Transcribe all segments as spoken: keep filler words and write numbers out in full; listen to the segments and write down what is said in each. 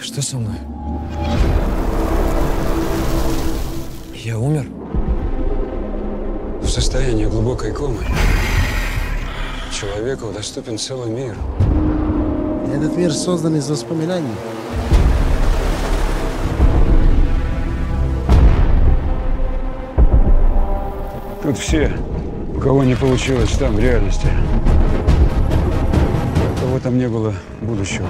Что со мной? Я умер? В состоянии глубокой комы человеку доступен целый мир. Этот мир создан из воспоминаний. Тут все, у кого не получилось там в реальности, у кого там не было будущего.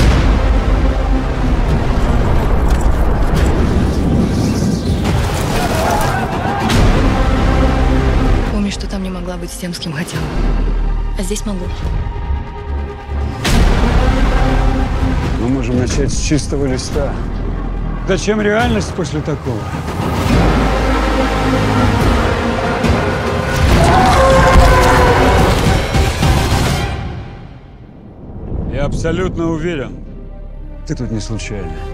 Помни, что там не могла быть с тем, с кем хотела. А здесь могу. Мы можем начать с чистого листа. Зачем реальность после такого? Я абсолютно уверен, ты тут не случайно.